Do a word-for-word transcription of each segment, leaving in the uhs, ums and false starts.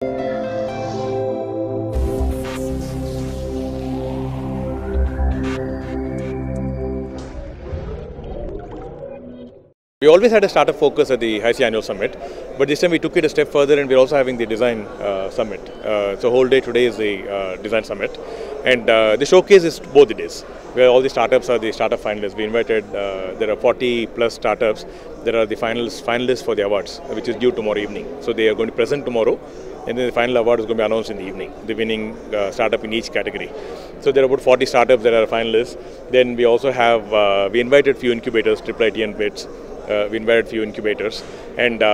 We always had a startup focus at the H I C Annual Summit, but this time we took it a step further and we're also having the Design uh, Summit. Uh, so whole day today is the uh, Design Summit, and uh, the showcase is both the days, where all the startups are the startup finalists. We invited, uh, there are forty plus startups that are the finalists, finalists for the awards, which is due tomorrow evening. So they are going to present tomorrow, and then the final award is going to be announced in the evening, the winning uh, startup in each category. So there are about forty startups that are finalists. Then we also have, uh, we invited few incubators, Triple I T and BITS. Uh, we invited few incubators, and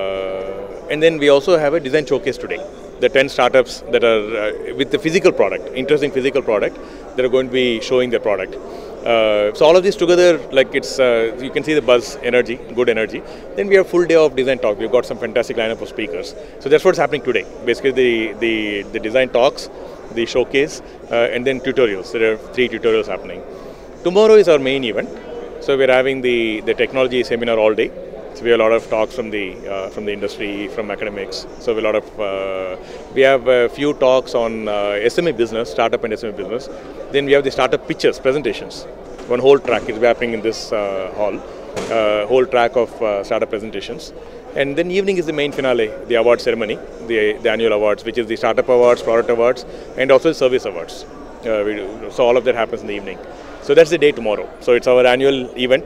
uh, and then we also have a design showcase today. The ten startups that are uh, with the physical product, interesting physical product, that are going to be showing their product. Uh, so all of this together, like it's, uh, you can see the buzz, energy, good energy. Then we have full day of design talk. We've got some fantastic lineup of speakers. So that's what's happening today. Basically, the the, the design talks, the showcase, uh, and then tutorials. There are three tutorials happening. Tomorrow is our main event. So we're having the, the technology seminar all day. So we have a lot of talks from the uh, from the industry, from academics. So we have a lot of uh, we have a few talks on uh, S M E business, startup and S M E business. Then we have the startup pitches, presentations. One whole track is happening in this uh, hall. Uh, whole track of uh, startup presentations. And then evening is the main finale, the award ceremony, the the annual awards, which is the startup awards, product awards, and also the service awards. Uh, we do, so all of that happens in the evening. So that's the day tomorrow. So it's our annual event,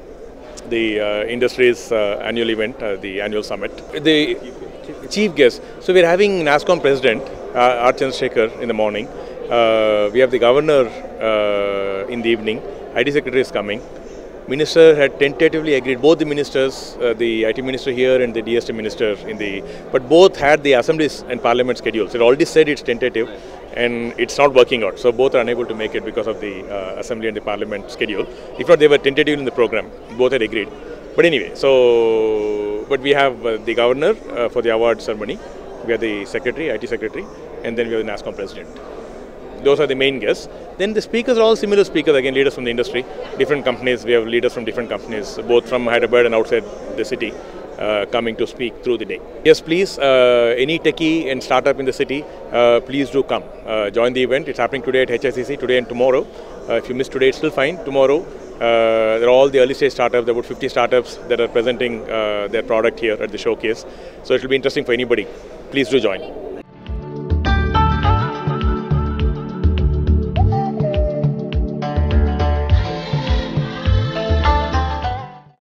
the uh, industry's uh, annual event, uh, the annual summit. The chief guest. So we're having NASSCOM president, uh, R. Chandrasekhar, in the morning. Uh, we have the governor uh, in the evening. I T secretary is coming. Minister had tentatively agreed, both the ministers, uh, the I T minister here and the D S T minister in the, but both had the assemblies and parliament schedules. It already said it's tentative and it's not working out. So both are unable to make it because of the uh, assembly and the parliament schedule. If not, they were tentative in the program. Both had agreed. But anyway, so, but we have uh, the governor uh, for the award ceremony. We have the secretary, I T secretary, and then we have the NASSCOM president. Those are the main guests. Then the speakers are all similar speakers, again leaders from the industry, different companies. We have leaders from different companies, both from Hyderabad and outside the city, uh, coming to speak through the day. Yes, please, uh, any techie and startup in the city, uh, please do come. Uh, join the event. It's happening today at H I C C, today and tomorrow. Uh, if you miss today, it's still fine. Tomorrow, uh, there are all the early stage startups, there are about fifty startups that are presenting uh, their product here at the showcase. So it will be interesting for anybody. Please do join.